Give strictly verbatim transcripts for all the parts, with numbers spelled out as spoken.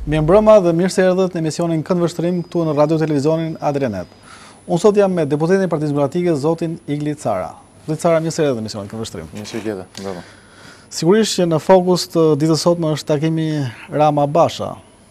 Mirë mbrëma dhe mirë se erdhët në emisionin Kënd Vështrim këtu në Radio Televizionin Adrianet. Unë sot jam me deputetin e Partisë Demokratike, zotin Igli Cara. Zoti Cara, mirë se erdhët në emisionin Kënd Vështrim. Mirë se jeta, bravo. Sigurisht që në fokus të ditës sotme është takimi Rama Basha.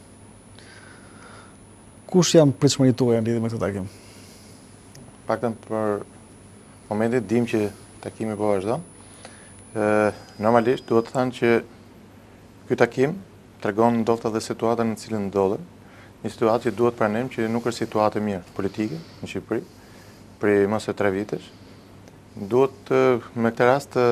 Kush janë pritshmëritë tuaja në lidhje me këtë takim? Paktën për momentin dim që takimi po vazhdon. Ë normalisht duhet të thënë që ky takim tregon ndoshta dhe situatën në cilën ndodhem, një situatë që duhet pranojmë që nuk është situatë e mirë politike në Shqipëri, për mos e tre vitesh. Duhet me këtë rast të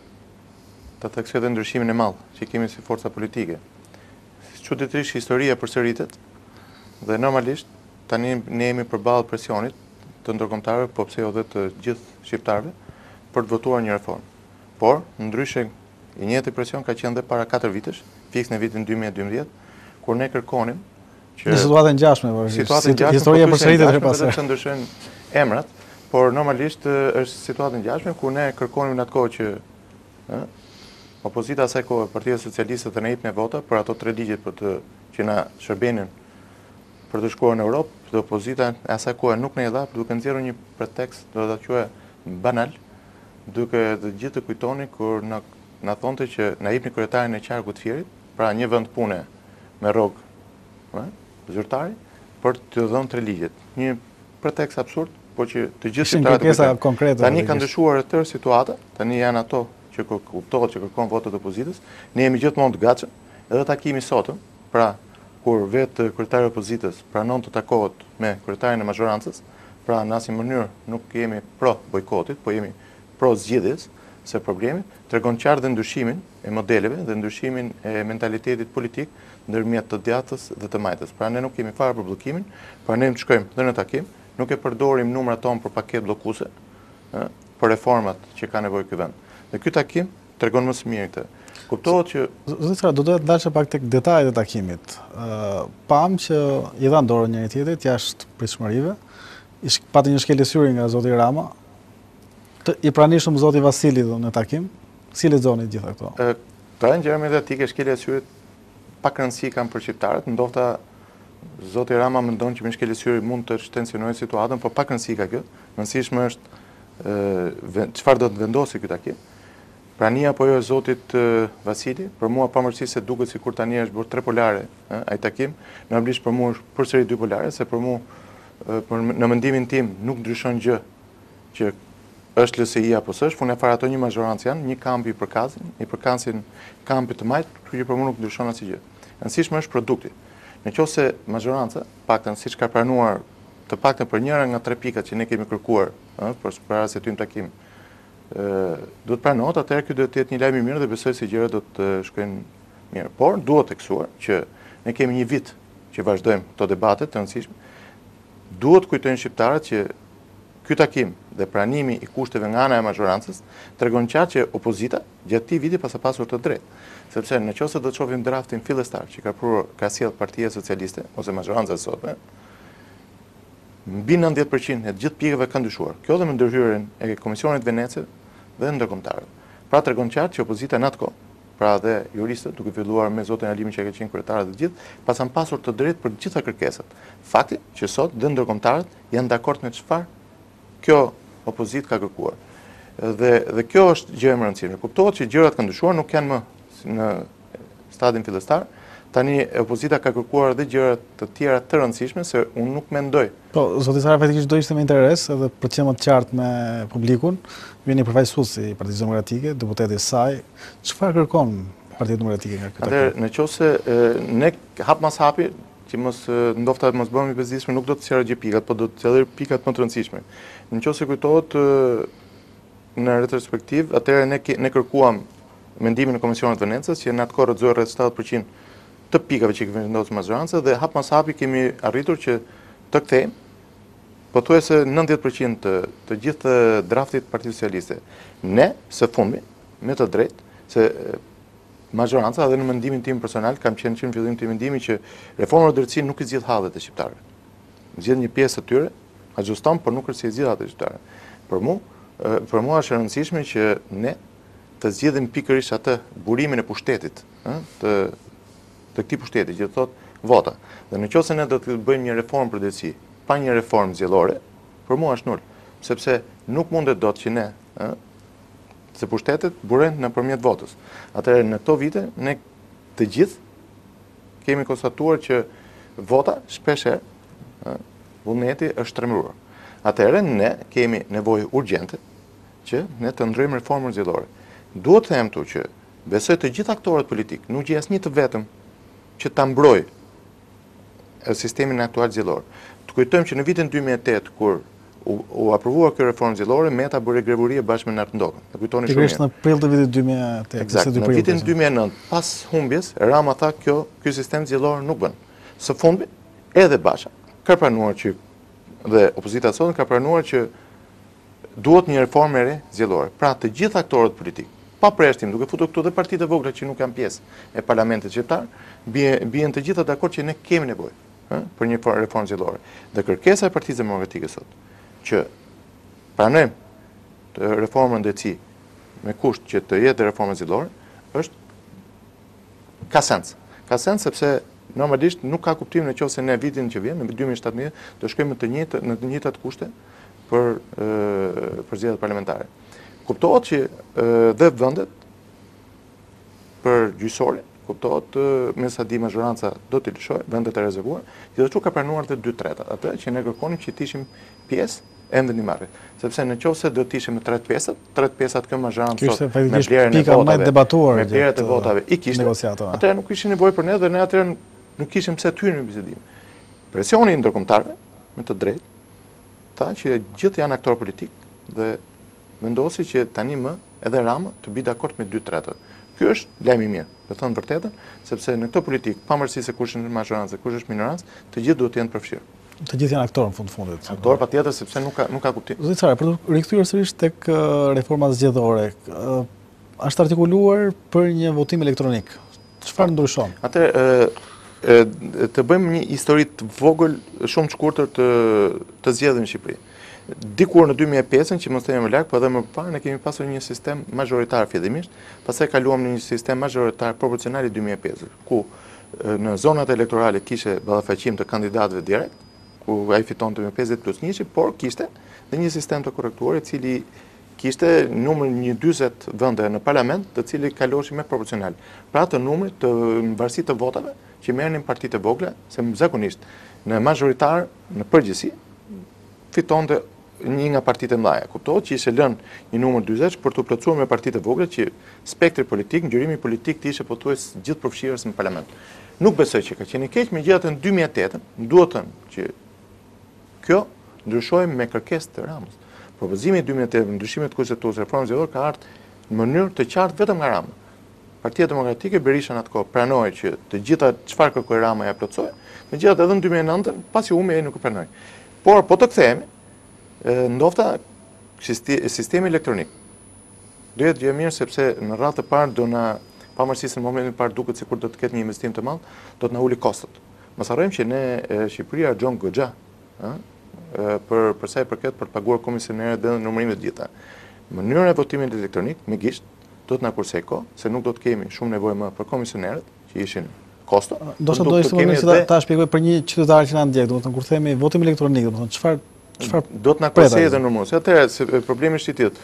të theksoj dhe ndryshimin e madh që kemi si forca politike. Çuditërisht historia përsëritet dhe normalisht tani ne jemi përballë presionit të ndërkombëtarëve, po pse jo dhe të gjithë shqiptarëve për të votuar një reformë. Por, ndryshe i njëjti presion ka qenë dhe para katër vitesh, fiks në vitin dy mijë e dymbëdhjetë, kur ne kërkonim që në situatën e ngjashme, situatë e ngjashme, historia përsëritet her pas here. Vetëm ndryshojnë emrat, por normalisht është situatë e ngjashme kur ne kërkonim në atë kohë që ë opozita asaj kohe, Partia Socialiste të na jepte vota për ato tre ligjet për të që na shërbenin për të shkuar në Europë, dhe opozita e asaj kohe nuk na i dha, duke nxjerrur një pretekst, do ta quaj banal, duke të gjithë të kujtoni kur na na thonte që na jepni kryetarin e qarkut Fierit, pra një vend pune me rrogë, ë, zyrtari, për të dhënë tre ligjet. Një pretekst absurd, por që të gjithë shqiptarët tani kanë ndryshuar tërë situata, tani janë ato që kuptohet që kërkon votat e opozitës, ne jemi gjithmonë të gatshëm, edhe takimi sotëm, pra kur vetë kryetari i opozitës pranon të takohet me kryetarin e mazhorancës, pra në asnjë mënyrë nuk jemi pro bojkotit, po jemi pro zgjedhjes, se problemi tregon qartë dhe ndryshimin e modeleve dhe ndryshimin e mentalitetit politik ndërmjet të djathtës dhe të majtës. Pra ne nuk kemi fare për bllokimin, pra ne të shkojmë dhe në takim, nuk e përdorim numrat tonë për paketë bllokuese, ë, për reformat që ka nevojë ky vend. Dhe ky takim tregon më së miri këtë. Kuptohet që Zoti Cara, do dohet ndalsh pak tek detajet e takimit. Ë, pam që i dhan dorën njëri tjetrit jashtë pritshmërive. Pati një shkelje syri nga zoti Rama. I pranishëm zoti Vasili dhe në takim, si lexoni gjitha këto? Ë, pra në gjëra mediatike shkelja e syrit pak rëndësi kanë për shqiptarët, ndoshta zoti Rama mendon që me shkelje syri mund të shtensionojë situatën, por pak rëndësi ka kjo. Rëndësishme është ë çfarë do të vendosë ky takim. Prania apo jo e zotit Vasili, për mua pavarësisht se duket sikur tani është bërë tre polare, ë, ai takim, normalisht për mua është përsëri dy polare, se për mua për në mendimin tim nuk ndryshon gjë që është L S I apo s'është, funë fare ato një mazhorancë janë, një kamp i përkasin, i përkasin kampit të majt, kështu që për mua nuk ndryshon asgjë. Rëndësishme është produkti. Nëse mazhoranca, paktën siç ka pranuar të paktën për njëra nga tre pikat që ne kemi kërkuar, ë, për para se të hyjmë takim, ë, duhet pranohet, atëherë ky do të jetë një lajm i mirë dhe besoj se gjërat do të shkojnë mirë. Por duhet të theksuar që ne kemi një vit që vazhdojmë këto debate të rëndësishme. Duhet kujtojnë shqiptarët që ky takim dhe pranimi i kushteve nga ana e mazhorancës tregon qartë që opozita gjatë këtij viti pas ka pasur të drejtë, sepse nëse do të shohim draftin fillestar që ka prur ka sjell Partia Socialiste ose mazhoranca sotme, mbi nëntëdhjetë përqind e të gjithë pikave kanë ndryshuar. Kjo dhe me ndërhyrjen e Komisionit Venecë dhe ndërkombëtarëve. Pra tregon qartë që opozita në atë kohë, pra dhe juristët, duke filluar me zotin Alimin që ka qenë kryetar të gjithë, pas kanë pasur të drejtë për të gjitha kërkesat. Fakti që sot dhe ndërkombëtarët janë dakord me çfarë kjo opozit ka kërkuar. Dhe dhe kjo është gjë e rëndësishme. Kuptohet që gjërat kanë ndryshuar, nuk janë më në stadin fillestar. Tani opozita ka kërkuar edhe gjëra të tjera të rëndësishme, se unë nuk mendoj. Po, zoti Cara, faktikisht do ishte me interes edhe për të qenë më të qartë me publikun, vjen një përfaqësues i Partisë Demokratike, deputeti i saj, çfarë kërkon Partia Demokratike nga këtë? Atëherë, nëse ne hap mas hapi që mos ndofta mos bëhemi i bezdishëm, nuk do të sqaroj gjë pikat, po do të sqaroj pikat më të rëndësishme. Nëse kujtohet në retrospektiv, atëherë ne ne kërkuam mendimin e Komisionit Venecës që në atë kohë rrezoi rreth shtatëdhjetë përqind të pikave që kemi vendosur mazhoranca dhe hap mas hapi kemi arritur që të kthejmë pothuajse nëntëdhjetë përqind të, të gjithë draftit të Partisë Socialiste. Ne së fundmi me të drejtë se mazhoranca dhe në mendimin tim personal kam qenë që në fillim të mendimit që reforma e drejtësisë nuk i zgjidh hallet e shqiptarëve. Zgjidh një pjesë të tyre, ajuston, por nuk është se i zgjidh hallet e shqiptarëve. Për mua, për mua është e rëndësishme që ne të zgjidhim pikërisht atë burimin e pushtetit, ë, të të këtij pushteti, që thotë vota. Dhe në qoftë se ne do të bëjmë një reformë për drejtësi, pa një reformë zgjedhore, për mua është nul, sepse nuk mundet dot që ne, ë, se pushtetet burojnë nëpërmjet votës. Atëherë në këto vite ne të gjithë kemi konstatuar që vota shpeshherë, ë, vullneti është tremëruar. Atëherë ne kemi nevojë urgjente që ne të ndryjmë reformën zgjedhore. Duhet të them këtu që besoj të gjithë aktorët politik, nuk gjej asnjë të vetëm që ta mbrojë sistemin aktual zgjedhor. Të kujtojmë që në vitin dy mijë e tetë kur u, u aprovua kjo reformë zgjedhore, Meta bëri grevurie bashkë me Nartëndokën. E kujtoni shumë mirë. Pikërisht në prill të vitit dy mijë e tetë. Eksakt, në vitin dy mijë e nëntë, pas humbjes, Rama tha kjo ky sistem zgjedhor nuk bën. Së fundmi, edhe Basha ka pranuar që dhe opozita sot ka pranuar që duhet një reformë e re zgjedhore. Pra të gjithë aktorët politik, pa përjashtim, duke futur këtu dhe partitë e vogla që nuk janë pjesë e parlamentit shqiptar, bien të gjitha dakord që ne kemi nevojë, ë, për një reformë zgjedhore. Dhe kërkesa e Partisë Demokratike sot që pranojmë të reformën drejtësi me kusht që të jetë reforma zgjedhore është ka sens. Ka sens sepse normalisht nuk ka kuptim nëse ne vitin që vjen, në dy mijë e shtatëdhjetë, do shkojmë të njëjtë në të njëjtat kushte për ë, për zgjedhjet parlamentare. Kuptohet që ë, dhe vendet për gjyqësorin, kuptohet me sa di majoranca do t'i lëshojë vendet e rezervuara, gjithashtu ka pranuar të dy treta. Atë që ne kërkonim që të ishim pjesë e vendimmarrjes, sepse në qoftë se do të ishim me tre pesat, tre pesat kjo majorancë sot me vlerën e votave, me vlerën e votave i kishte. Atëherë nuk kishte nevojë për ne dhe ne atëherë nuk kishim pse të hyrim në bisedim. Presioni i ndërkombëtarëve me të drejtë tha që gjithë janë aktorë politik dhe vendosi që tani më edhe Rama të bi dakord me dy tretat. Ky është lajm i mirë, të thënë vërtetën, sepse në këtë politikë, pavarësisht se kush është majorancë, kush është minorancë, të gjithë duhet të jenë përfshirë. Të gjithë janë aktorë në fund fundit. Aktorë patjetër sepse nuk ka nuk ka kuptim. Zoti Çare, për të rikthyer sërish tek reforma zgjedhore, është artikuluar për një votim elektronik. Çfarë ndryshon? Atë të bëjmë një histori të vogël, shumë të shkurtër të të zgjedhjeve në Shqipëri. Dikur në dy mijë e pesë, që mos themi më lart, por edhe më parë ne kemi pasur një sistem mazhoritar fillimisht, pastaj kaluam në një sistem mazhoritar proporcional i dy mijë e pesë, ku në zonat elektorale kishte ballafaqim të kandidatëve direkt, ku ai fitonte me pesëdhjetë plus një, por kishte dhe një sistem të korrektuar i cili kishte numër një dyzet vende në parlament, të cili kaloshin me proporcional. Pra të numrit të varësi të votave që merrnin partitë e vogla, se zakonisht në mazhoritar në përgjithësi fitonte një nga partitë e mëdha. Kuptohet që ishte lënë një numër dyzet për të plotësuar me partitë e vogla që spektri politik, ngjyrimi politik të ishte pothuajse gjithë përfshirës në parlament. Nuk besoj që ka qenë keq, megjithatë në dy mijë e tetë duhet të thënë që kjo ndryshoi me kërkesë të Ramës. Propozimi i dy mijë e tetë, ndryshimet kushtetuese, reforma zgjedhore ka ardhur në mënyrë të qartë vetëm nga Rama. Partia Demokratike Berisha në atë kohë pranoi që të gjitha çfarë kërkoi Rama ja plotsoi, megjithatë edhe në dy mijë e nëntë, pasi humbi ai nuk e pranoi. Por po të kthehemi, ndofta sistemi elektronik. Do jetë gjë e mirë sepse në radhë të parë do na, pavarësisht në momentin e parë duket sikur do të ketë një investim të madh, do të na uli kostot. Mos harrojmë që ne Shqipëria argjon goxha, ë, për për sa i përket për të paguar komisionerët dhe numërimet e gjitha. Mënyra e votimit elektronik me gisht do të na kursej kohë, se nuk do të kemi shumë nevojë më për komisionerët që ishin kosto. Do të dojë të kemi se ta shpjegoj për një qytetar që na ndjek, domethënë kur themi votim elektronik, domethënë çfarë çfarë do të na kursej edhe numërues. Atëherë se problemi është i tillë.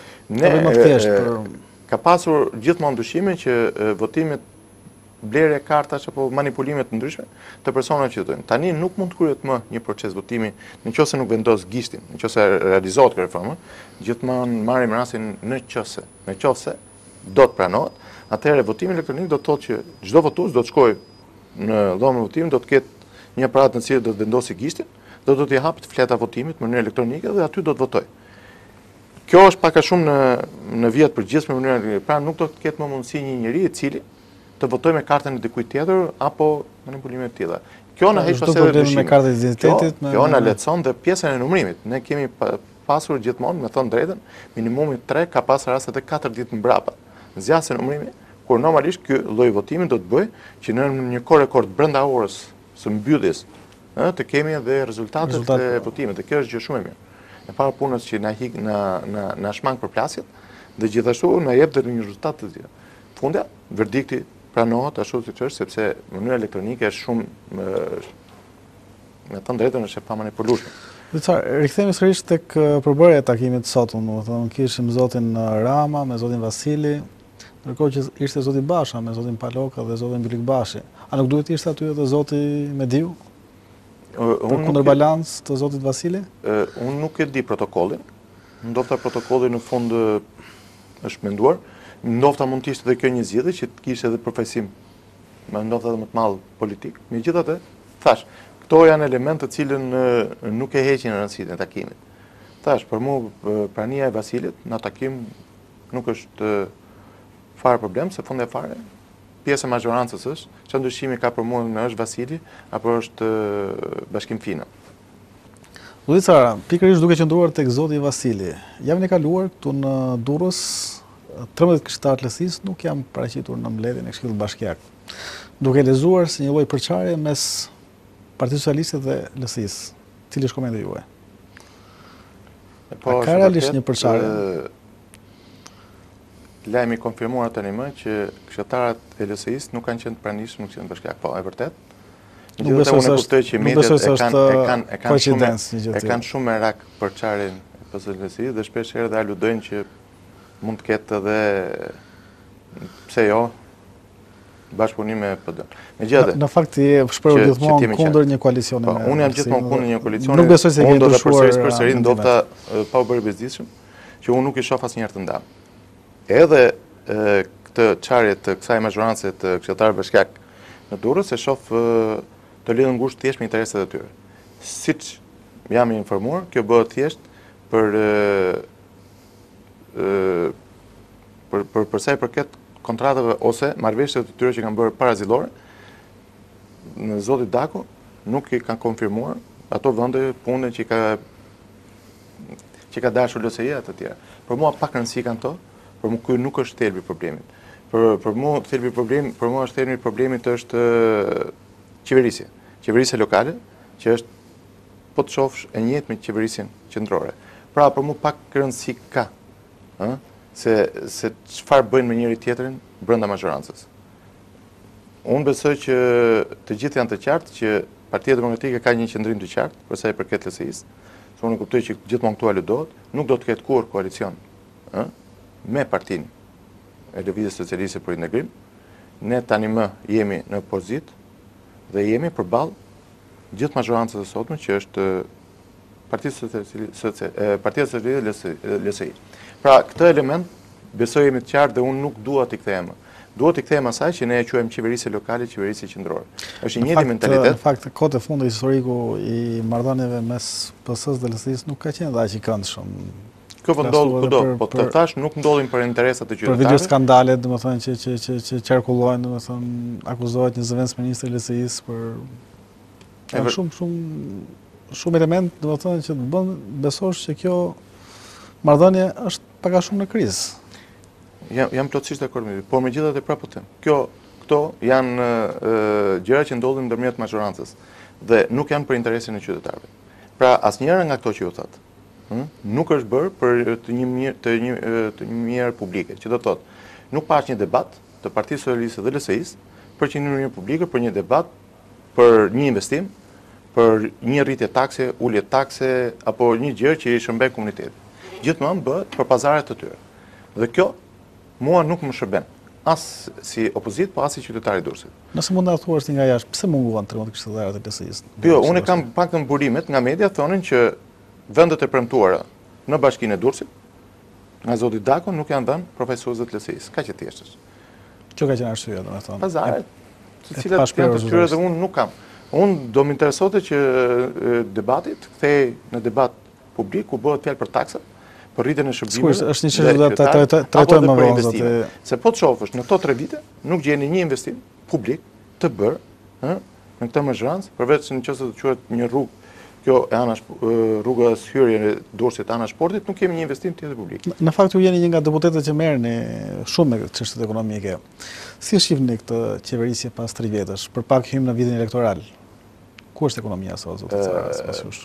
Ne ka pasur gjithmonë dyshime që votimet blerje kartash apo manipulimet të ndryshme të personave që votojnë. Tani nuk mund të kryhet më një proces votimi nëse nuk vendos gishtin, nëse realizohet kjo reformë, gjithmonë marrim rastin nëse, nëse do të pranohet, atëherë votimi elektronik do të thotë që çdo votues do të shkojë në dhomën e votimit, do të ketë një aparat në cilë do të vendosi gishtin, do të t'i hapë fleta votimit në mënyrë elektronike dhe aty do të votojë. Kjo është pak a shumë në në vjet përgjithshme në mënyrë, pra nuk do të ketë më mundësi një njeri i cili të votoj me kartën e dikujt tjetër apo manipulime të tilla. Kjo na heq pas edhe dyshim. Me kartën e identitetit, me kjo na lehtëson dhe pjesën e numërimit. Ne kemi pasur gjithmonë, me thënë drejtën, minimumi tre ka pas raste të katër ditë mbrapa. Zgjasje numërimi, kur normalisht ky lloj votimi do të bëjë që në një kohë rekord brenda orës së mbylljes, ë, të kemi edhe rezultatet e votimit. Dhe kjo është gjë shumë e mirë. E para punës që na hik na na na shmang përplasjet dhe gjithashtu na jep edhe një rezultat të tillë. Fundja, verdikti pranohet ashtu siç është, sepse mënyra elektronike është shumë me të drejtën është e pamanipulueshme. Licar, rikthehemi sërish tek përbërja e takimit sotun, domethënë kishim zotin Rama me zotin Vasili, ndërkohë që ishte zoti Basha me zotin Paloka dhe zotin Bilikbashi. A nuk duhet ishte aty edhe zoti Mediu? Për kundër balans të zotit Vasili? Unë nuk e di protokollin. Ndofta protokolli në fund është menduar. Ndofta mund të ishte edhe kjo një zgjedhje që të kishte edhe përfaqësim, ndofta edhe më të madh politik. Megjithatë, thash, këto janë elementë të cilën nuk e heqin rëndësinë e takimit. Thash, për mua prania e Vasilit në takim nuk është fare problem, se fund e fare pjesë e mazhorancës është, çfarë ndryshimi ka për mua në është Vasili apo është Bashkim Fina. Licar, pikërisht duke qëndruar tek zoti Vasili, javën e kaluar këtu në Durrës, trembëdhjetë këshilltarë të L S I-s nuk janë paraqitur në mbledhjen e Këshillit Bashkiak, duke lezuar si një lloj përçarje mes Partisë Socialiste dhe L S I-s. Cili është komente juaj? Po, ka realisht një përçarje? Lajmi konfirmuar tani më që këshilltarët e L S I-s nuk kanë qenë të pranishëm në Këshillin Bashkiak. Po, e vërtet? Nuk besoj se është, nuk besoj se është koincidencë një gjë e kanë shumë merak përçarjen e P S L S I dhe shpesh herë dhe aludojnë që mund të ketë edhe pse jo bashkëpunim me P D-n. Megjithatë, në fakt je shprehur gjithmonë kundër një koalicioni me. Unë jam gjithmonë kundër një koalicioni. Nuk besoj se ke ndoshuar. ndoshuar. Përsëris përsëri ndofta pa u bërë bezdisshëm që unë nuk i shoh asnjëherë të ndarë. Edhe këtë çarje të kësaj mazhorance të këshilltarëve bashkiak në Durrës e shoh të lidhur ngushtë thjesht me interesat e tyre. Siç jam i informuar, kjo bëhet thjesht për për për për sa i përket kontratave ose marrëveshjeve të tyre që kanë bërë parazillore. Në zoti Dako nuk i kanë konfirmuar ato vende pune që ka që ka dashur L S I-ja të tjera. Për mua pak rëndësi kanë to, për mua ky nuk është thelbi i problemit. Për për mua thelbi i problemit, për mua është thelbi i problemit është qeverisja. Qeverisja lokale, që është po të shofsh e njëjtë me qeverisjen qendrore. Pra për mua pak rëndësi ka, ë, se se çfarë bëjnë me njëri tjetrin brenda mazhorancës. Unë besoj që të gjithë janë të qartë që Partia Demokratike ka një qendrim të qartë për sa i përket L S I-s. Unë kuptoj që gjithmonë këtu aludohet, nuk do të ketë kurrë koalicion, ë, me partinë e Lëvizjes Socialiste për Integrim. Ne tani më jemi në opozitë dhe jemi përballë gjithë mazhorancës së sotme që është Partia Socialiste, Partia Socialiste L S I. Pra këtë element besoj jemi të qartë dhe unë nuk dua t'i kthehem. Dua t'i kthehem asaj që ne e quajmë qeverisje lokale, qeverisje qendrore. Është një njëjtë mentalitet. Në fakt, kohët e fundit historiku i marrëdhënieve mes P S-s dhe L S I-s nuk ka qenë aq i këndshëm. Kjo po ndodh kudo, po të thash nuk ndodhin për interesat e qytetarëve. Për video skandalet, domethënë që që që që qarkullojnë, domethënë akuzohet një zëvendës ministër L S I-s për shumë shumë shumë element, domethënë që të bën besosh që kjo marrëdhënie është pak a shumë në krizë. Jam, jam plotësisht dakord me ty, por megjithatë prapë po them. Kjo, këto janë gjëra që ndodhin ndërmjet mazhorancës dhe nuk janë për interesin e qytetarëve. Pra asnjëra nga këto që ju thatë, hm, nuk është bërë për të një mirë të një të një mirë publike, që do të thotë, nuk pash një debat të Partisë Socialiste dhe L S I-s për që një mirë publike, për një debat për një investim, për një rritje takse, ulje takse apo një gjë që i shërben komunitetit. Gjithmonë bëhet për pazaret të tyre. Dhe kjo mua nuk më shërben, as si opozit, po as si qytetari i Durrësit. Nëse mund ta thuash ti nga jashtë, pse munguan trembëdhjetë këshilltarët e L S I-s? Jo, unë kam paktën burimet nga media thonin që vendet e premtuara në Bashkinë e Durrësit nga zoti Dako nuk janë dhënë profesorëve të L S I-s. Kaq e thjeshtë është. Ço ka qenë arsyeja, domethënë? Pazaret, të cilat janë të tyre dhe unë nuk kam. Unë do më interesonte që debatit kthej në debat publik ku bëhet fjalë për taksat, për rritjen e shërbimeve. Është një çështje që do ta trajtojmë më vonë zotë. Se po të shohësh në këto tre vite nuk gjeni një investim publik të bërë, ë, në këtë mazhorancë, përveç nëse të quhet një rrugë, kjo e anash rruga hyrje e Durrësit anash portit, nuk kemi një investim tjetër publik. Në fakt ju jeni një nga deputetët që merrni shumë me çështjet ekonomike. Si shihni këtë qeverisje pas tre vjetësh, për pak hym në vitin elektoral? Ku është ekonomia sot, zotë Cara, sipas jush?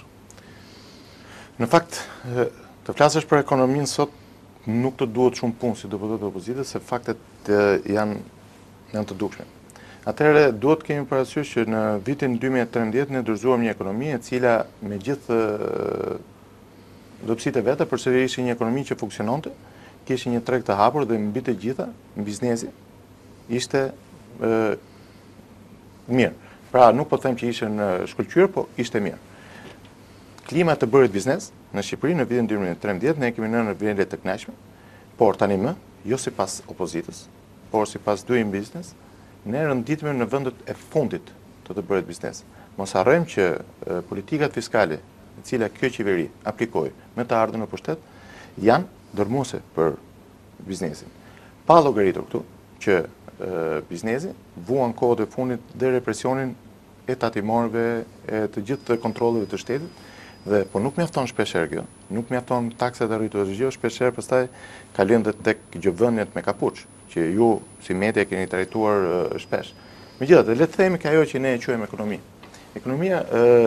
Në fakt, të flasësh për ekonominë sot nuk të duhet shumë punë si deputet e opozitës, se faktet janë janë të dukshme. Atëherë duhet kemi parasysh që në vitin dy mijë e trembëdhjetë ne dorëzuam një ekonomi e cila me gjithë dobësitë e veta përsëri ishte një ekonomi që funksiononte, kishte një treg të hapur dhe mbi të gjitha biznesi ishte ë mirë. Pra nuk po them që ishte në shkëlqyer, po ishte mirë. Klima të bërit biznes në Shqipëri në vitin dy mijë e trembëdhjetë ne kemi në nivele të kënaqshme, por tani më jo sipas opozitës, por sipas Doing Business, ne rënditemi në vendet e fundit të të bërit biznes. Mos harrojmë që e, politikat fiskale, e cila kjo qeveri aplikoi me të ardhmën në pushtet, janë dërmuese për biznesin. Pa llogaritur këtu që e, biznesi vuan kohët e fundit dhe represionin e tatimorëve, e të gjithë të kontrolleve të shtetit, dhe po nuk mjafton shpeshherë kjo, nuk mjafton taksat e rritura çdo gjë, shpeshherë pastaj kalojmë edhe tek gjëvënjet me kapuç, që ju si media keni trajtuar uh, shpesh. Megjithatë, le të themi që ajo që ne e quajmë ekonomi. Ekonomia,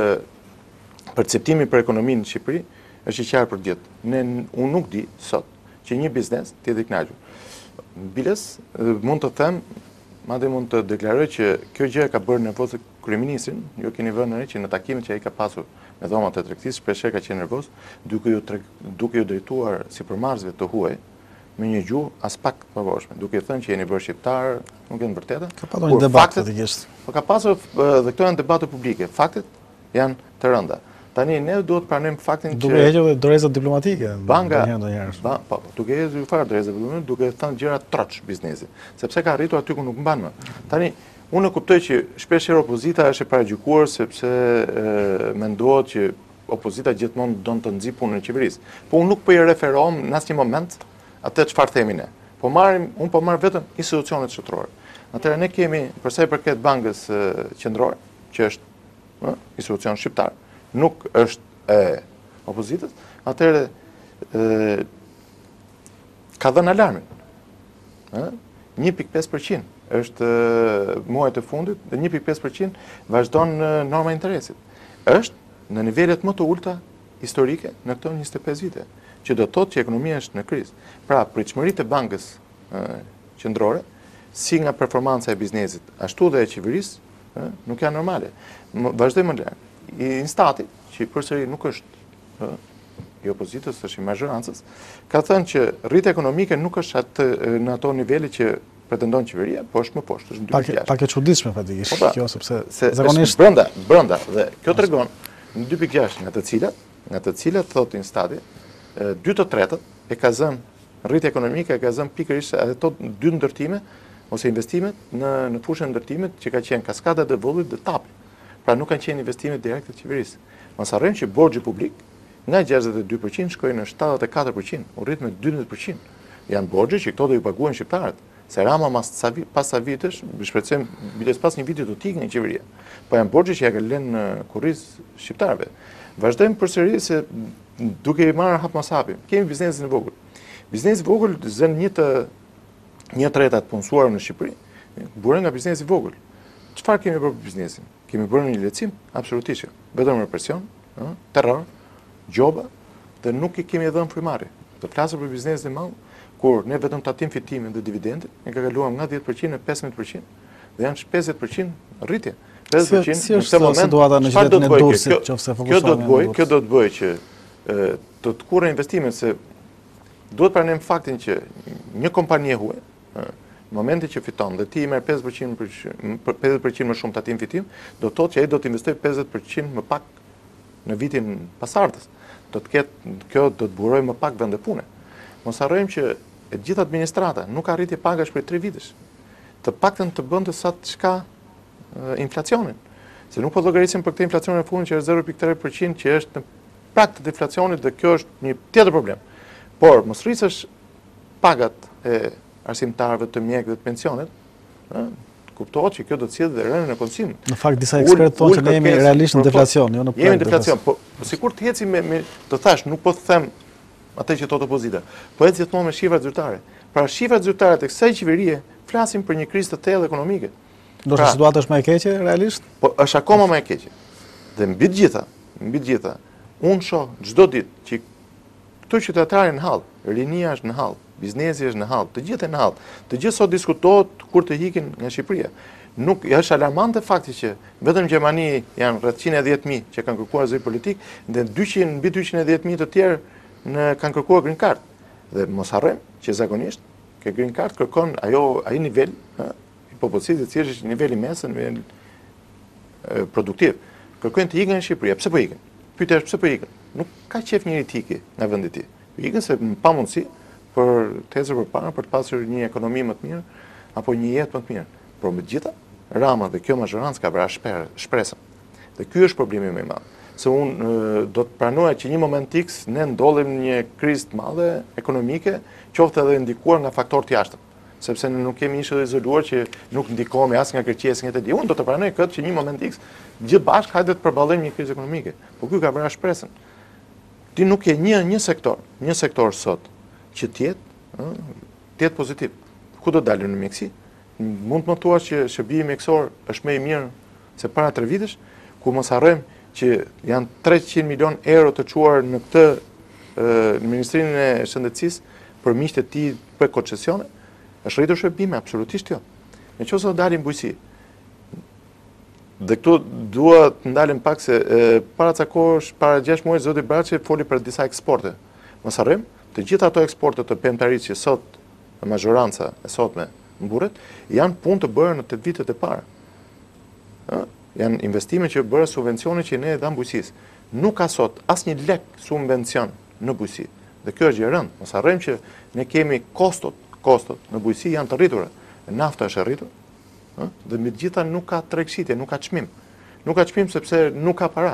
uh, perceptimi për ekonominë në Shqipëri është i qartë për gjithë. Ne unë nuk di sot që një biznes të jetë i kënaqur. Biles uh, mund të them, madje mund të deklaroj që kjo gjë ka bërë nervoz kryeministrin, ju keni vënë re që në takimet që ai ka pasur me dhomat e tregtisë, shpeshherë ka qenë nervoz, duke ju treg, duke ju drejtuar sipërmarrësve të huaj me një gjuhë as pak të pavoshme, duke thënë që jeni bërë shqiptar, nuk janë vërteta. Ka pasur një debat fatikisht. Po ka pasur dhe këto janë debate publike. Faktet janë të rënda. Tani ne duhet pranojmë faktin duke që duke hequr doreza diplomatike. Banga, ndonjëherë. Ba, po, duke hequr fare doreza diplomatike, duke thënë gjëra troç biznesi, sepse ka arritur aty ku nuk mban më. Tani unë e kuptoj që shpesh herë opozita është e paragjykuar sepse e, mendohet që opozita gjithmonë don të nxjë punën e qeverisë. Po unë nuk po i referohem në asnjë moment atë çfarë themi ne. Po marrim, unë po marr vetëm institucionet shtetërore. Atëherë ne kemi, për sa i përket bankës e, qendrore, që është e, institucion shqiptar, nuk është e opozitës, atëherë e, ka dhënë alarmin. Ë? një pikë pesë përqind është muajt e fundit dhe një pikë pesë përqind vazhdon norma e interesit. Është në nivelet më të ulta historike në këto njëzet e pesë vite, që do të thotë që ekonomia është në krizë. Pra, pritshmëritë e bankës e, qendrore, si nga performanca e biznesit, ashtu dhe e qeverisë, e, nuk janë normale. Vazhdojmë më lart. I Instati, që përsëri nuk është e, i opozitës, është i mazhorancës, ka thënë që rritja ekonomike nuk është atë në ato nivele që pretendon qeveria, po është më poshtë, është në dy pikë gjashtë. Pak e çuditshme fatikisht po, kjo, sepse se zakonisht brenda, brenda dhe kjo tregon në dy pikë gjashtë nga të cilat, nga të cilat thotë Instati, dy të tretët e ka zënë rritja ekonomike, e ka zënë pikërisht ato dy ndërtime ose investimet në në fushën e ndërtimit që ka qenë Kaskada dhe Vullit dhe Tapi. Pra nuk kanë qenë investime direkte të qeverisë. Mos harrojmë që borxhi publik nga gjashtëdhjetë e dy përqind shkoi në shtatëdhjetë e katër përqind, u rrit me dymbëdhjetë përqind. Janë borxhe që këto do i paguajnë shqiptarët. Se Rama mas sa vi, pas sa vitesh, shpresojmë biles pas një viti do të ikë nga qeveria. Po janë borxhe që ja kanë lënë në kurriz shqiptarëve. Vazhdojmë përsëri se duke i marrë hap mas hapi. Kemi biznesin e vogël. Biznesi i vogël zën një të një treta të punësuar në Shqipëri, burë nga biznesi i vogël. Çfarë kemi bërë për biznesin? Kemi bërë një lehtësim? Absolutisht. Vetëm represion, ë, terror, gjoba, dhe nuk i kemi dhënë frymari. Të flasë për biznesin e madh, kur ne vetëm tatim fitimin dhe dividendin, ne ka kaluar nga dhjetë përqind në pesëmbëdhjetë përqind dhe janë pesëdhjetë përqind rritje. pesëdhjetë përqind si është situata në qytetin e Durrësit, nëse fokusohemi. Kjo do të bëjë, kjo do të bëjë që e, të të kurrë investimet, se duhet pranojmë faktin që një kompani e huaj, në momentin që fiton dhe ti i merr pesëdhjetë përqind më shumë tatim fitim, do të thotë që ai do të investojë pesëdhjetë përqind më pak në vitin pasardhës. Do të ketë, kjo do të burojë më pak vende pune. Mos harrojmë që e gjithë administrata nuk arritje pagash për tre vitesh. Të paktën të bënte sa të çka inflacionin. Se nuk po llogarisim për këtë inflacionin e fundit që është zero pikë tre përqind, që është në prag të deflacionit, dhe kjo është një tjetër problem. Por mos rrisësh pagat e arsimtarëve, të mjekëve, të pensionet, ë, kuptohet që kjo do të sjellë dhe rënien e konsumit. Në fakt disa ekspertë thonë që ne jemi realisht në deflacion, jo në prag. Jemi në deflacion, po sikur të eci me, me të thash, nuk po të them atë që thotë opozita, po eci gjithmonë me shifrat zyrtare. Pra shifrat zyrtare të kësaj qeverie flasin për një krizë të thellë ekonomike. Do të situata është më e keqe realisht? Po është akoma më e keqe. Dhe mbi të gjitha, mbi të gjitha, unë shoh çdo ditë që këto qytetarë në hall, rinia është në hall, biznesi është në hall, të gjithë e në hall. Të gjithë sot diskutohet kur të hikin nga Shqipëria. Nuk është alarmante fakti që vetëm Gjermani janë rreth njëqind e dhjetë mijë që kanë kërkuar azil politik dhe dyqind mbi dyqind e dhjetë mijë të tjerë në kanë kërkuar green card. Dhe mos harrojmë që zakonisht që green card kërkon ajo ai nivel i popullsisë, i cili është niveli mesëm, nivel produktiv. Kërkojnë të ikën në Shqipëri. Pse po ikën? Pyetja është pse po ikën? Nuk ka qef njëri të ikë nga vendi i tij. Ikën se pa mundësi për të ecur përpara, për të pasur një ekonomi më të mirë apo një jetë më të mirë. Por me gjitha, Rama dhe kjo mazhorancë ka vrarë shpresën. Dhe ky është problemi më i madh. Se unë do të pranoja që një moment X ne ndollim një krizë të madhe ekonomike, qoftë edhe ndikuar nga faktorë të jashtëm. Sepse ne nuk kemi ishte izoluar që nuk ndikohemi as nga Greqia, as nga Italia. Unë do të pranoj këtë që një moment X gjithë bashkë hajde të përballojmë një krizë ekonomike. Po ky ka vrarë shpresën. Ti nuk ke një një sektor, një sektor sot që të jetë, të jetë pozitiv. Ku do dalim në mjeksi? Mund të më thua që shërbimi mjekësor është më i mirë se para tre vitesh, ku mos harrojmë që janë treqind milion euro të çuar në këtë në Ministrinë e Shëndetësisë për miqtë e tij për koncesione, është rritur shërbimi, absolutisht jo. Në qoftë se do dalim bujqësi. Dhe këtu dua të ndalim pak se para ca kohësh, para gjashtë muajsh zoti Braçi foli për disa eksporte. Mos harrojmë, të gjitha ato eksporte të pemtarisë që sot në mazhoranca e sotme mburret, janë punë të bëra në tetë vitet e para. Ë, janë investime që bëra subvencione që ne e dham bujqësisë. Nuk ka sot asnjë lek subvencion në bujqësi. Dhe kjo është gjë e rëndë. Mos harrojmë që ne kemi kostot, kostot në bujqësi janë të rritura. Nafta është e rritur. Ë, dhe me të gjitha nuk ka tregësitje, nuk ka çmim. Nuk ka çmim sepse nuk ka para.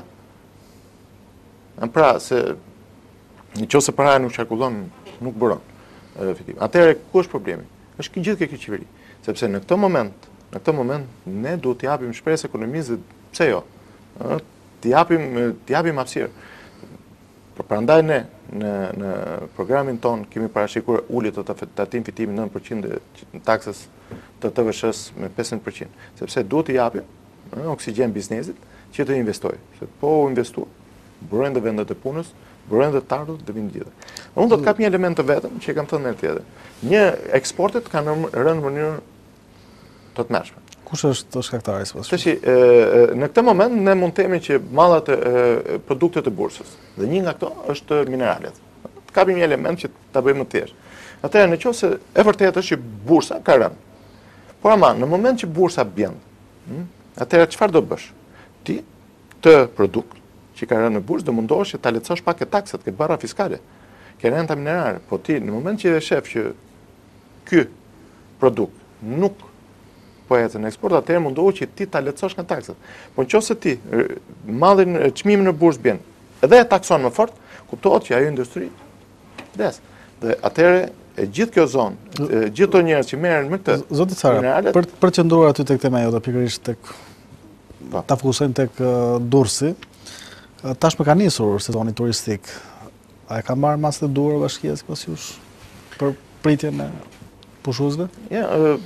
Pra se nëse para nuk qarkullon, nuk buron. Atëherë ku është problemi? Është që gjithë kjo qeveri, sepse në këtë moment, në këtë moment ne duhet të japim shpresë ekonomisë, pse jo? Ë, të japim të japim hapësirë. Por prandaj ne në në programin ton kemi parashikuar ulje të tatim fitimi nëntë përqind të taksës të T V S-s me pesëdhjetë përqind, sepse duhet të japim oksigjen biznesit që të investojë. Se po u investuar, burojnë dhe vendet e punës, burojnë dhe të ardhur dhe vinë gjithë. Unë do të kap një element të vetëm që e kam thënë herë tjetër. Një eksportet kanë rënë në mënyrë të tmerrshme. Kush është shkaktari sipas? Tashi në këtë moment ne mund të themi që mallat e produktet e bursës. Dhe një nga këto është mineralet. Të kapim një element që ta bëjmë më të thjeshtë. Atëherë nëse e vërtetë është që bursa ka rënë. Por ama në moment që bursa bjen, atëherë çfarë do bësh? Ti të produkt që ka rënë në bursë do mundohesh që ta lehtësosh pak e taksat, ke barra fiskale, ke renta minerale. Po ti në moment që e shef që ky produkt nuk po ecën në eksport, atëherë mundohesh që ti ta lehtësosh nga taksat. Po nëse ti mallin çmimin në bursë bjen, edhe e takson më fort, kuptohet që ajo industri vdes. Dhe atëherë e gjithë kjo zonë, gjithë ato njerëz që merren me këtë Zoti Cara, për për të qendruar aty tek tema jote, pikërisht tek ta fokusojmë tek Durrësi. Tash më ka nisur sezoni turistik. A e ka marrë masë të duhur bashkia sipas jush për pritjen e pushuesve? Ja,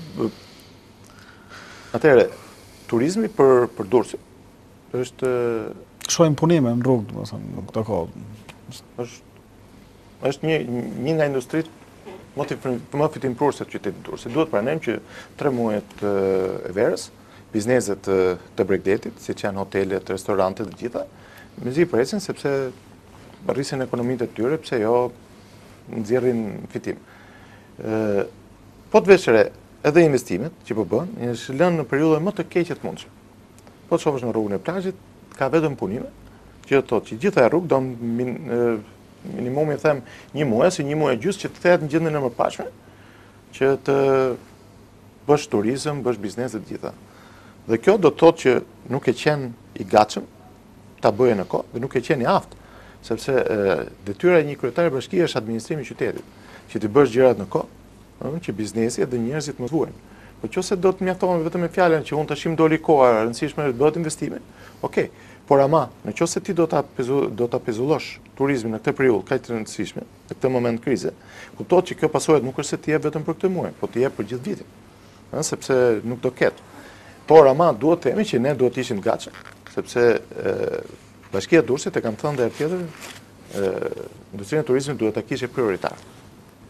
atëherë turizmi për për Durrësin është shohim punime në rrugë, domethënë në këtë kohë. Është është një një nga industritë më të më fitimprurse të qytetit Durrësit. Duhet pranojmë që tre muajt e verës, bizneset të Bregdetit, siç janë hotelet, restorantet të gjitha, mezi presin sepse rrisin ekonomitë e tyre, pse jo nxjerrin fitim. Ë, po të veshre edhe investimet që po bën, është lënë në periudhë më të keqe të mundshme. Po të shohësh në rrugën e plazhit, ka vetëm punime, që do thotë që gjitha rrugë do min, minimumi them një muaj, si një muaj gjysmë që të kthehet në gjendjen e mëparshme, që të bësh turizëm, bësh biznes të gjitha. Dhe kjo do të thotë që nuk e qenë i gatshëm ta bëjë në kohë, dhe nuk e qenë i aftë, sepse detyra e një kryetari bashkie është administrimi i qytetit, që të bësh gjërat në kohë, që biznesi edhe njerëzit më vuajnë. Po nëse do të mjaftohemi vetëm me fjalën që unë tashim doli koha, e rëndësishme është bëhet investime, okay. Por ama, nëse ti do ta do ta pezullosh turizmin në këtë periudhë kaq të rëndësishme, në këtë moment krize, kuptohet që kjo pasojë nuk është se ti jep vetëm për këtë muaj, po ti jep për gjithë vitin. Ëh, sepse nuk do ketë. Por ama duhet të themi që ne duhet të ishim të gatshëm, sepse Bashkia e Durrësit e kam thënë edhe herë tjetër, industrinë e turizmit duhet ta kishte prioritar.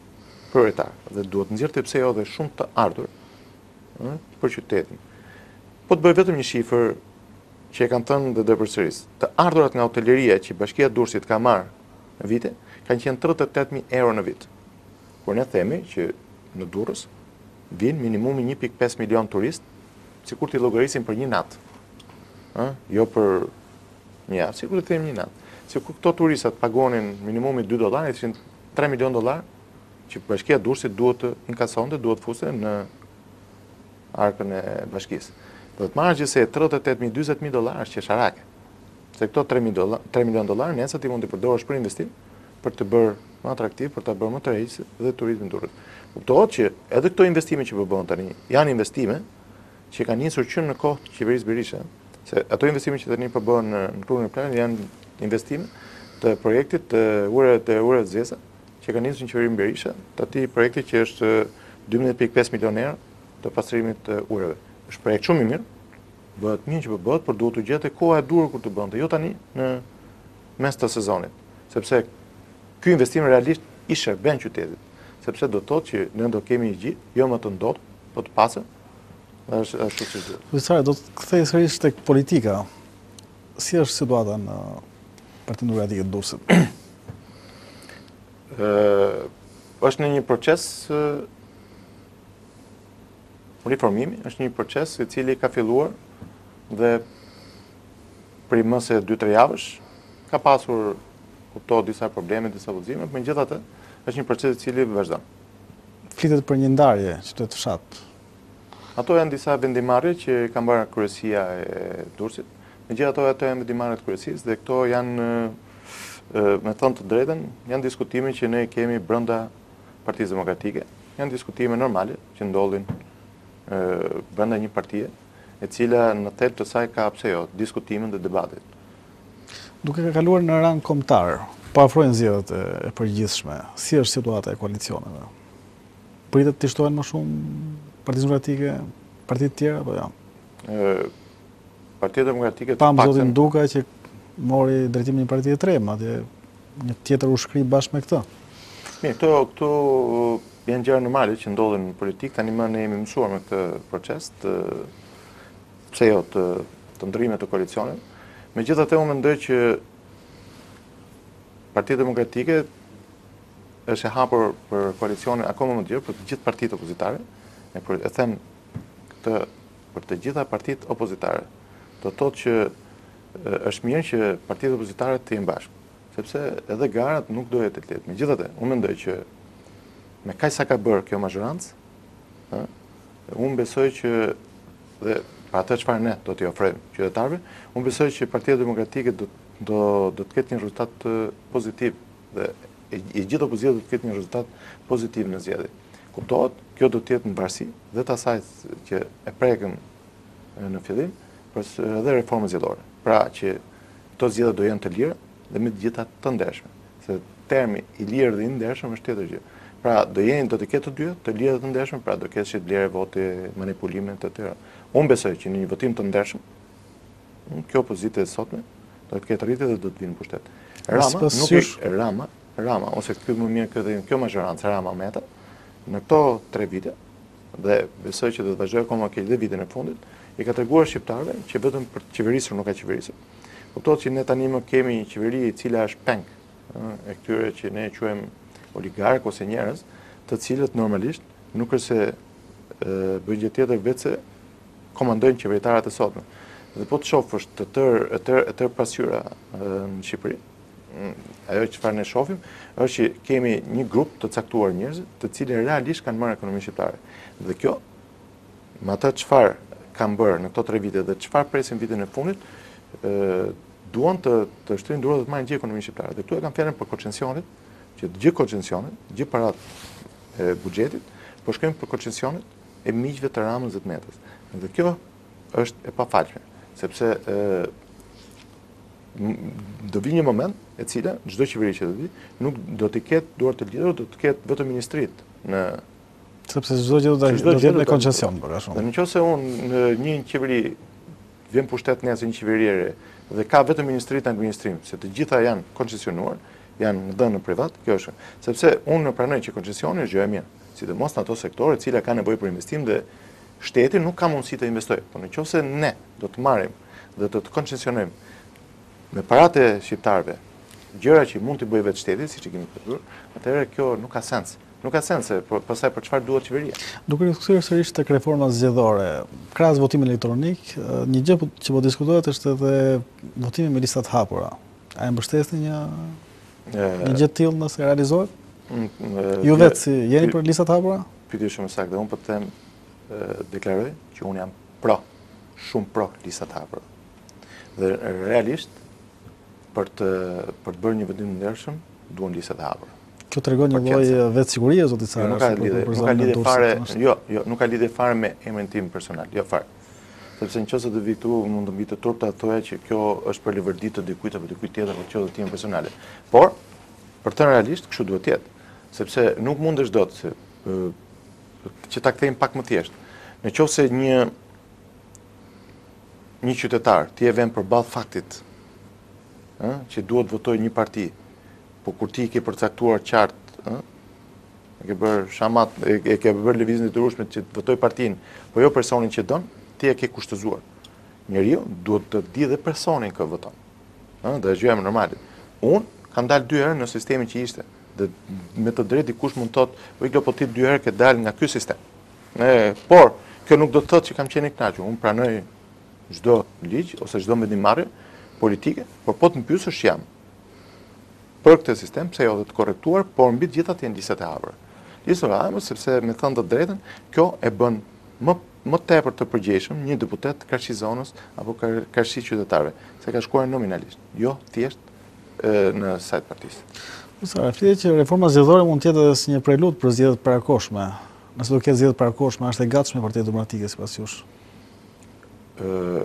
prioritar dhe duhet nxjerrë pse jo dhe shumë të ardhur ë, për qytetin. Po të bëj vetëm një shifër që e kanë thënë dhe dhe përsëris. Të ardhurat nga hoteleria që Bashkia e Durrësit ka marrë në vite, kanë qenë tridhjetë e tetë mijë euro në vit. Por ne themi që në Durrës vinë minimumi një pikë pesë milion turistë, sikur t'i llogarisim për një natë. Ë, jo për një javë, sikur të themi një natë. Sikur këto turistat pagonin minimumi dy dollar, ishin tre milion dollar që Bashkia e Durrësit duhet të inkasonte, duhet të fuste në arkën e bashkisë. Do të marrë gjithsej tridhjetë e tetë mijë njëzet mijë dollar është qesharake. Se këto tre milion dollar nesër ti mund të përdorësh për investim, për të bërë më atraktiv, për të bërë më të rëndësishëm dhe turizmin në Durrës. Kuptohet që edhe këto investime që po bëhen tani janë investime që kanë nisur që në kohë të qeverisë Berisha, se ato investime që tani po bëhen në klubin e planit janë investime të projektit të urave të urave të zeza që kanë nisur në qeverinë Berisha, të atij projekti që është dymbëdhjetë pikë pesë milion euro të pastrimit të urave. Është projekt shumë i mirë, bëhet mirë që po bëhet, por duhet të gjetë koha e duhur kur të bënte, jo tani në mes të sezonit, sepse ky investim realisht i shërben qytetit, sepse do të thotë që ne do kemi një gjithë, jo më të ndotë, po të pasur, dhe është ashtu siç duhet. Kryetari, do të kthej sërish tek politika. Si është situata në Partinë Demokratike të Durrësit? Ë, është në një proces riformimi, është një proces i cili ka filluar dhe prej më se dy tre javësh ka pasur kuptohet disa probleme, disa vëllëzime, por megjithatë është një proces i cili vazhdon. Flitet për një ndarje qytet fshat. Ato janë disa vendimarrje që ka marrë kryesia e Durrësit. Megjithatë ato janë vendimarrjet e kryesisë dhe këto janë, me thënë të drejtën, janë diskutime që ne kemi brenda Partisë Demokratike. Janë diskutime normale që ndodhin brenda një partie, e cila në thelb të saj ka pse jo, diskutimin dhe debatin. Duke ka kaluar në rang kombëtar, pa afrojnë zgjedhjet e përgjithshme, si është situata e koalicioneve? Pritet të shtohen më shumë Partisë Demokratike, partitë tjera apo jo? Partia Demokratike Pam zotin Duka që mori drejtimin e një partie tre, madje një tjetër u shkri bashkë me këtë. Mirë, këto këto janë gjëra normale që ndodhen në politikë, tani më ne jemi mësuar me këtë proces të pse jo të të ndryrimit të koalicionit. Megjithatë unë mendoj që Partia Demokratike është e hapur për koalicionin akoma më të gjerë për të gjithë partitë opozitare. E, për, e them këtë për të gjitha partitë opozitare. Do të thotë që e, është mirë që partitë opozitare të jenë bashkë, sepse edhe garat nuk do jetë të lehtë. Megjithatë, unë mendoj që me kaq sa ka bërë kjo mazhorancë, ë, unë besoj që dhe për atë çfarë ne do t'i ofrojmë qytetarëve, unë besoj që Partia Demokratike do do do të ketë një rezultat pozitiv dhe e, e gjithë opozita do të ketë një rezultat pozitiv në zgjedhje. Kuptohet, kjo do të jetë në varësi dhe të asaj që e prekëm në fillim, por edhe reformën zgjedhore. Pra që këto zgjedhje do jenë të lira dhe me të gjitha të ndershme. Se termi i lirë dhe i ndershëm është tjetër gjë. Pra do jenë do të ketë të dy, të lirë dhe të ndershme, pra do ketë shitblerje vote, manipulime të tjera. Unë besoj që në një votim të ndershëm, kjo pozitë e sotme do të ketë rritje dhe do të vinë në pushtet. Rama nuk është Rama, Rama ose ky më mirë këtë kjo mazhorancë Rama Meta në këto tre vite dhe besoj që do të vazhdojë akoma këtë dhe vitin e fundit, i ka treguar shqiptarëve që vetëm për të qeverisur nuk ka qeverisur. Kuptohet që ne tani më kemi një qeveri e cila është peng, e këtyre që ne quajmë oligark ose njerëz, të cilët normalisht nuk është se bëjnë gjë tjetër vetë se komandojnë qeveritarët e sotme. Dhe po të shofësh të tërë të tër, tër pasqyra në Shqipëri, ajo çfarë ne shohim është që kemi një grup të caktuar njerëz, të cilë realisht kanë marrë ekonominë shqiptare. Dhe kjo, me atë çfarë kanë bërë në këto tre vite dhe çfarë presin vitin e fundit, ë duan të të shtrinë durat dhe të marrin gjithë ekonominë shqiptare. Dhe këtu e kanë fjalën për kocensionit, që gjithë kocensionet, gjithë parat e buxhetit, po shkojnë për kocensionet e miqve të Ramës dhe të Metës. Dhe kjo është e pafalshme, sepse e, do vi një moment e cila çdo qeveri që do vi nuk do të ketë duar të lidhura, do të ketë vetëm ministrit në sepse çdo gjë do të do të jetë me koncesion për ashtu. Dhe nëse unë në një qeveri vjen pushtet nesër një qeveri e re dhe ka vetëm ministrit në administrim, se të gjitha janë koncesionuar, janë në dhënë në privat, kjo është. Sepse unë pranoj që koncesioni është gjë e mirë, sidomos në ato sektore të cilat kanë nevojë për investim dhe shteti nuk ka mundësi të investojë. Por nëse ne do të marrim dhe do të koncesionojmë me paratë e shqiptarëve gjëra që mund të bëjë vetë shteti, siç e kemi bërë, atëherë kjo nuk ka sens. Nuk ka sens, se pastaj për çfarë duhet qeveria? Duke rikthyer sërish tek reforma zgjedhore, krahas votimit elektronik, një gjë që po diskutohet është edhe votimi me lista të hapura. A e mbështesni një një gjë të tillë nëse realizohet? Ju vetë si jeni për lista të hapura? Pyetje shumë saktë. Unë po të them, deklaroj që unë jam pro, shumë pro lista të hapura. Dhe realisht për të për të bërë një vendim të ndershëm, duhen lista të hapura. Kjo tregon një lloj vetë sigurie zoti Cara. Nuk ka lidhje, nuk ka lidhje fare, jo, jo, nuk ka lidhje fare me emrin tim personal, jo fare. Sepse nëse do vi këtu mund të mbi të turpta thoya që kjo është për livërditë të dikujt apo dikujt tjetër, apo çdo tim personale. Por për të realisht kështu duhet të jetë, sepse nuk mundesh dot se që ta kthejmë pak më thjesht. Në qoftë se një një qytetar ti e vën përballë faktit, ë, që duhet votojë një parti, po kur ti ke përcaktuar qartë, ë, e ke bërë shamat, e ke bërë lëvizjen e durueshme që të votoj partinë, po jo personin që don, ti e ke kushtëzuar. Njeriu duhet të di dhe personin kë voton. Ë, dhe është gjë e normale. Unë kam dalë dy herë në sistemin që ishte. Dhe me të drejtë dikush mund të thotë, "O Iglo, po ti dy herë ke dalë nga ky sistem." E, por kjo nuk do të thotë që kam qenë i kënaqur. Unë pranoj çdo ligj ose çdo vendimmarrje politike, por po të mpyesësh jam për këtë sistem, pse jo dhe të korrektuar, por mbi të gjitha të jenë listat e hapura. Lista e hapura, sepse me thënë të drejtën, kjo e bën më më tepër të përgjegjshëm një deputet karshi zonës apo karshi qytetarëve, se ka shkuar nominalisht, jo thjesht e, në sajt partisë. Sa flitet që reforma zgjedhore mund të jetë edhe si një preluд për zgjedhjet e parakoshme. Nëse do të ketë zgjedhje të parakoshme, është e gatshme Partia Demokratike sipas jush? Ë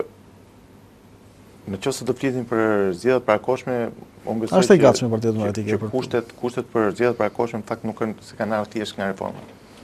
Në qoftë se do flitim për zgjedhjet parakoshme, unë besoj është e gatshme Partia Demokratike që kushtet kushtet për zgjedhjet parakoshme në fakt nuk kanë se kanë ardhur thjesht nga reforma.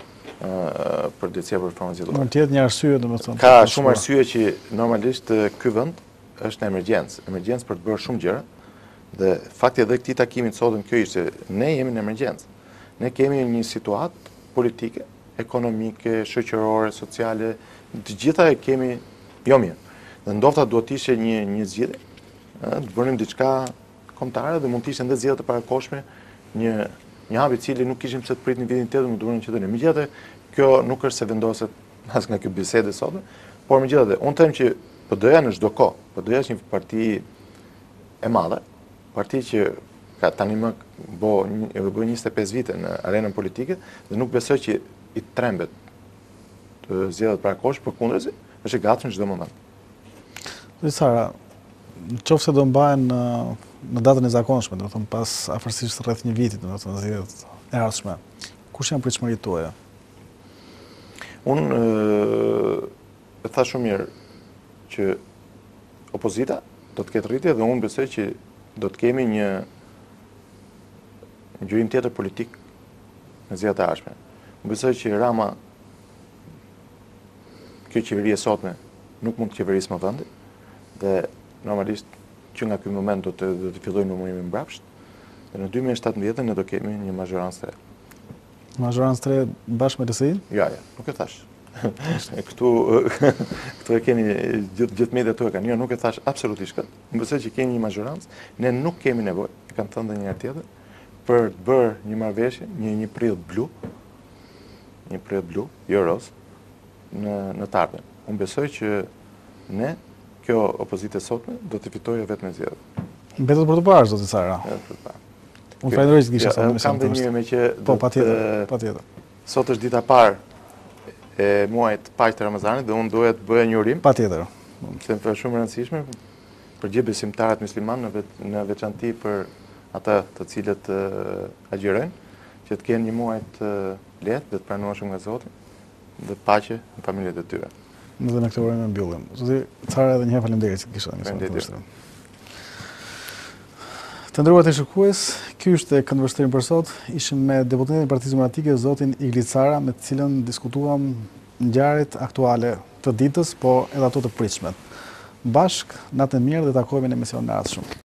Ë për decembër për reformën zgjedhore. Mund të jetë një arsye, domethënë. Ka shumë arsye që normalisht ky vend është në emergjencë, emergjencë për të bërë shumë gjëra. Dhe fakti edhe këtij takimit sotëm kjo ishte, ne jemi në emergjencë. Ne kemi një situatë politike, ekonomike, shoqërore, sociale, të gjitha e kemi jo mirë. Dhe ndofta duhet të ishte një një zgjidhje, ë, të bënim diçka kombëtare dhe mund të ishte edhe zgjedhje të parakoshme, një një hap i cili nuk kishim pse të pritnim vitin tjetër, më duron qytetin. Megjithatë, kjo nuk është se vendoset as nga kjo bisedë sot, por megjithatë, unë them që P D-ja në çdo kohë, P D-ja është një parti e madhe, parti që ka tani më bo bë njëzet e pesë vite në arenën politike dhe nuk besoj që i trembet të zgjedhjet parakoshme, përkundërzi, është e gatshëm çdo moment. Cara, nëse do mbahen në, në datën e zakonshme, do të thonë pas afërsisht rreth një viti, do të thonë zgjedhjet e ardhshme, kush janë pritshmëritë tuaja? Unë e tha shumë mirë që opozita do të ketë rritje dhe unë besoj që do të kemi një ngjyrim tjetër politik në zgjedhjet e ardhshme. Unë besoj që Rama, kjo qeveri e sotme, nuk mund të qeverisë më vendi, dhe normalisht që nga ky moment do të do të fillojë numërimi mbrapsht, dhe në dy mijë e shtatëmbëdhjetë ne do kemi një mazhorancë të re. Mazhorancë të re bashkë me L S I-n? Ja, ja, nuk e thash. Këtu këtu e keni gjithë gjithë mediat këtu e kanë. Jo, nuk e thash absolutisht këtë. Unë besoj që kemi një mazhorancë, ne nuk kemi nevojë, e kam thënë edhe një herë tjetër, për të bërë një marrëveshje, një një prill blu, një prill blu, jo roz, në në të ardhmen. Unë besoj që ne kjo opozitë e sotme do të fitojë vetëm me zgjedhjet. Mbetet për të parë, zoti Cara. Mbetet për të parë. Unë falenderoj që kisha sa më Kam dhe një me që po patjetër, patjetër. Sot është dita e parë e muajit paq të Ramazanit dhe unë doja të bëja një urim. Patjetër. Se është shumë e rëndësishme për gjithë besimtarët musliman në vet, në veçanti për ata të cilët uh, agjërojnë, që të kenë një muaj të lehtë dhe të pranueshëm nga Zoti dhe paqe në familjet e tyre. Dhe me këtë urim e mbyllim. Zoti Cara, edhe një herë faleminderit që kisha në mision. Të nderuar të shikues, ky është këndvështrimi për sot. Ishim me deputetin e Partisë Demokratike, zotin Igli Cara, me të cilën diskutuam ngjarjet aktuale të ditës, po edhe ato të pritshme. Bashk, natën mirë dhe takohemi në emisionin e ardhshëm.